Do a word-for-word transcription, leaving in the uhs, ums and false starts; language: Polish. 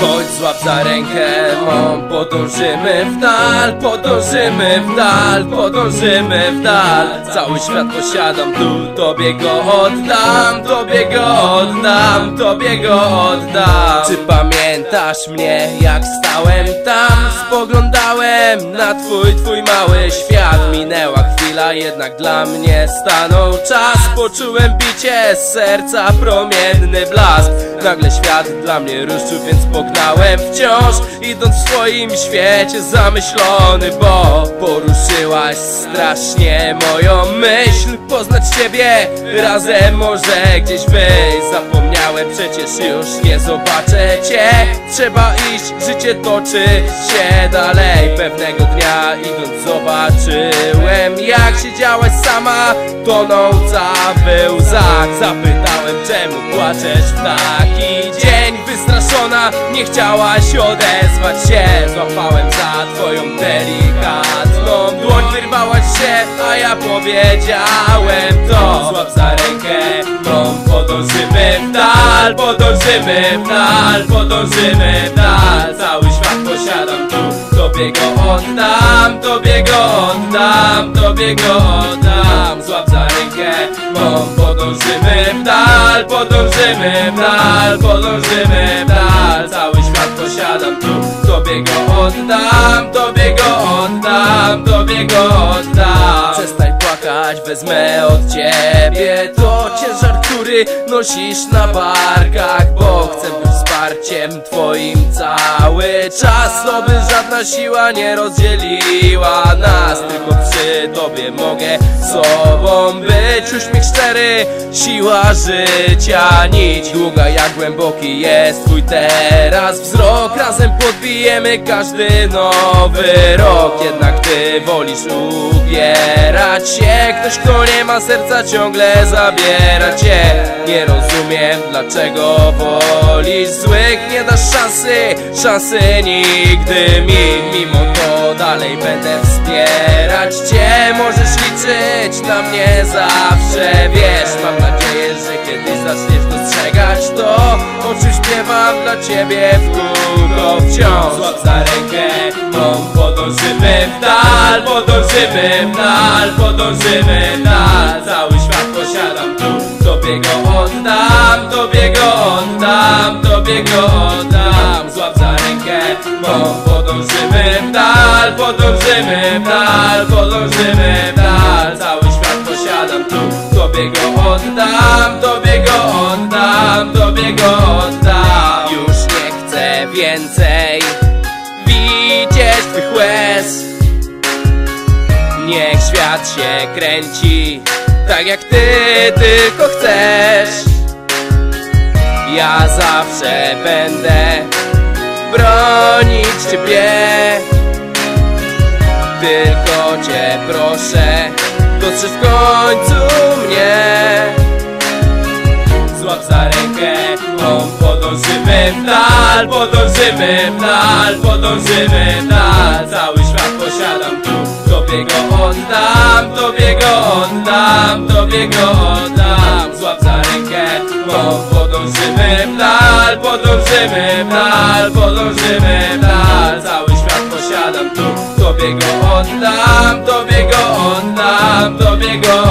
Chodź, złap za rękę mą, podążymy w dal, podążymy w dal, podążymy w dal. Cały świat posiadam, tu tobie go oddam, tobie go oddam, tobie go oddam. Czy pamiętasz mnie, jak stałem tam? Spoglądałem na twój, twój mały świat. Minęła chwila, jednak dla mnie stanął czas. Poczułem bicie z serca, promienny blask. Nagle świat dla mnie ruszył, więc pognałem wciąż, idąc w swoim świecie zamyślony, bo poruszyłaś strasznie moją myśl. Poznać ciebie razem może gdzieś wyjść. Zapomniałem, przecież już nie zobaczę cię. Trzeba iść, życie toczy się dalej. Pewnego dnia idąc zobaczyłem, jak siedziałaś sama, tonąca w łzach. Zapytałem, czemu płaczesz w taki dzień? Wystraszona, nie chciałaś odezwać się. Złapałem za twoją delikatną dłoń, wyrwałaś się, a ja powiedziałem to. Złap za rękę mą, podążymy w dal, podążymy w dal, podążymy w dal. Cały świat posiadam, tu tobie go oddam, tobie go oddam, tobie go oddam. Złap za rękę mą, podążymy w dal, podążymy w dal, podążymy w dal. Cały świat posiadam, tu tobie go oddam, tobie go oddam, tobie go oddam. Przestań płakać, wezmę od ciebie to ciężar, który nosisz na barkach, bo chcę być wsparciem twoim cały czas. Oby żadna siła nie rozdzieliła nas, tylko przy tobie mogę sobą być. Uśmiech szczery, siła życia, nić długa jak głęboki jest twój teraz wzrok. Razem podbijemy każdy nowy rok, jednak ty wolisz ubierać się. Ktoś, kto nie ma serca, ciągle zabiera cię. Nie rozumiem, dlaczego wolisz złych. Nie dasz szansy, szansy nigdy mi. Mimo to dalej będę wspierać cię. Możesz liczyć na mnie zawsze, wiesz. Mam nadzieję, że kiedyś zaczniesz dostrzegać to, o czym śpiewam dla ciebie w kółko wciąż. Złap za rękę mą, podążymy w dal, podążymy w dal, podążymy w dal. Cały świat posiadam, tu tobie go oddam, tobie go oddam, tobie go oddam. Złap za rękę mą, podążymy w dal, podążymy w dal, podążymy w dal. Cały świat posiadam, tu tobie go oddam, tobie go oddam, tobie go oddam. Już nie chcę więcej widzieć twych łez. Niech świat się kręci tak jak ty tylko chcesz. Ja zawsze będę bronić ciebie. Tylko cię proszę, dostrzeż w końcu mnie. Złap za rękę mą, podążymy w dal, podążymy w dal, podążymy w dal. Cały świat posiadam, tu tobie go oddam, tobie go oddam, tobie go oddam. Złap za rękę mą, podążymy w dal, podążymy w dal, podążymy w dal. Cały świat posiadam, tu tobie go oddam, tobie go oddam, tobie go